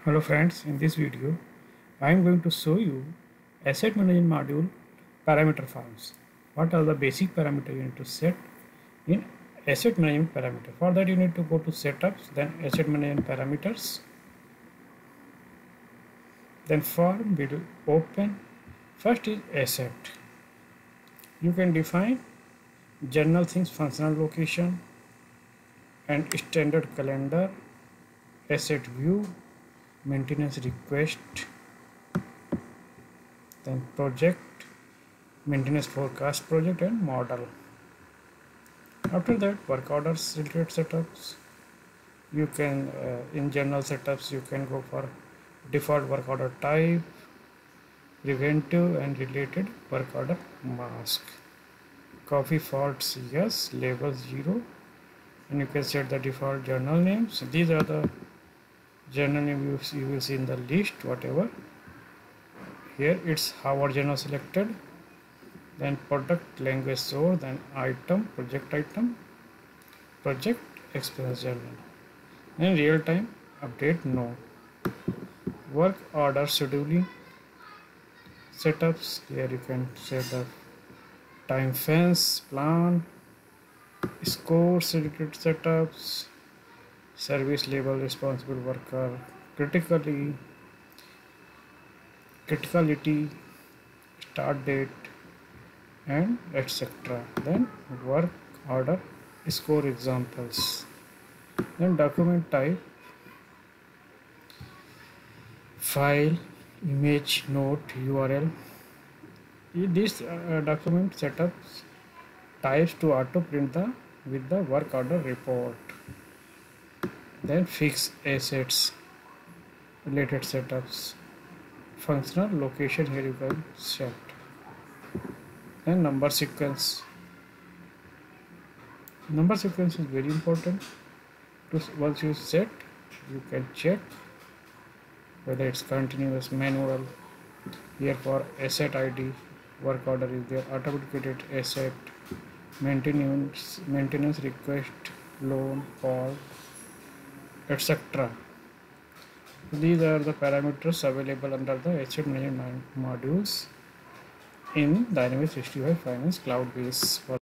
Hello friends, in this video I am going to show you asset management module parameter forms. What are the basic parameters you need to set in asset management parameter? For that you need to go to setups, then asset management parameters, then form will open. First is asset. You can define general things, functional location and standard calendar, asset view, maintenance request, then project, maintenance forecast project and model. After that, work orders related setups. You can in general setups you can go for default work order type, preventive and related work order mask, copy faults yes, labels 0, and you can set the default journal names. These are the journal names you will see in the list. Whatever here it's Harvard journal selected, then product language source, then item, project expense journal, and real time update no. Work order scheduling setups. Here you can set the time fence plan, scores related setups, service level responsible worker, criticality, start date, and etc. Then work order score examples. Then document type, file, image, note, URL. This document setups types to auto print the with the work order report. Then fixed assets related setups, functional location here you can set. Then number sequence is very important. Once you set, you can check whether it's continuous, manual. Here for asset ID, work order is there, authenticated asset, maintenance request, loan, fault, etc. These are the parameters available under the asset management modules in Dynamics 365 Finance Cloud Base.